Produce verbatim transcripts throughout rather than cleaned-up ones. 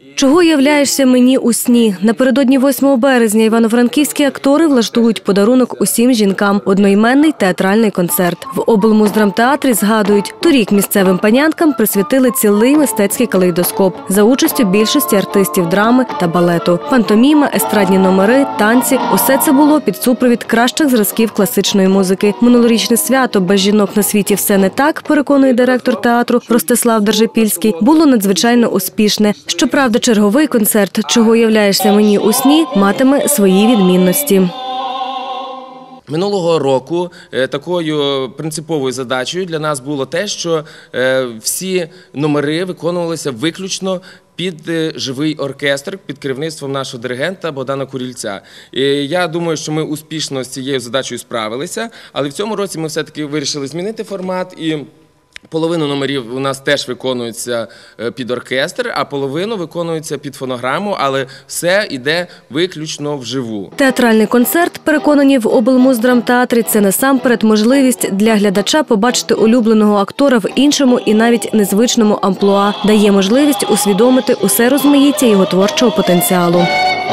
Чого являєшся мені у сні? Напередодні восьмого березня івано-франківські актори влаштують подарунок усім жінкам – одноіменний театральний концерт. В облмуздрамтеатрі згадують, торік місцевим панянкам присвятили цілий мистецький калейдоскоп за участю більшості артистів драми та балету. Пантоміма, естрадні номери, танці – усе це було під супровід кращих зразків класичної музики. Минулорічне свято «Без жінок на світі все не так», переконує директор театру Ростислав Держипільський, було надзвичайно успішне. Щоправда, черговий концерт «Чого являєшся мені у сні» матиме свої відмінності. Минулого року такою принциповою задачею для нас було те, що всі номери виконувалися виключно під живий оркестр, під керівництвом нашого диригента Богдана Курільця. І я думаю, що ми успішно з цією задачею справилися, але в цьому році ми все-таки вирішили змінити формат і половину номерів у нас теж виконується під оркестр, а половину виконується під фонограму, але все йде виключно вживу. Театральний концерт, переконані в облмуздрамтеатрі, це насамперед можливість для глядача побачити улюбленого актора в іншому і навіть незвичному амплуа, дає можливість усвідомити усе розмаїття його творчого потенціалу.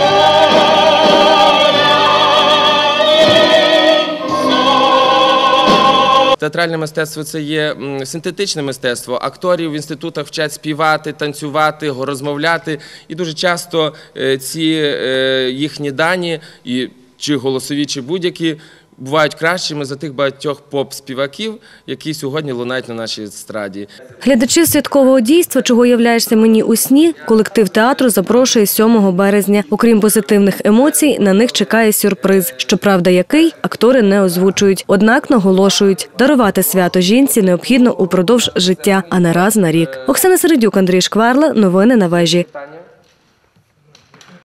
Театральне мистецтво – це є синтетичне мистецтво. Акторів в інститутах вчать співати, танцювати, розмовляти. І дуже часто ці їхні дані, чи голосові, чи будь-які, бувають кращими за тих багатьох поп-співаків, які сьогодні лунають на нашій естраді. Глядачів святкового дійства «Чого являєшся мені у сні» колектив театру запрошує сьомого березня. Окрім позитивних емоцій, на них чекає сюрприз. Щоправда, який – актори не озвучують. Однак наголошують – дарувати свято жінці необхідно упродовж життя, а не раз на рік. Оксана Середюк, Андрій Шкварла. Новини на вежі.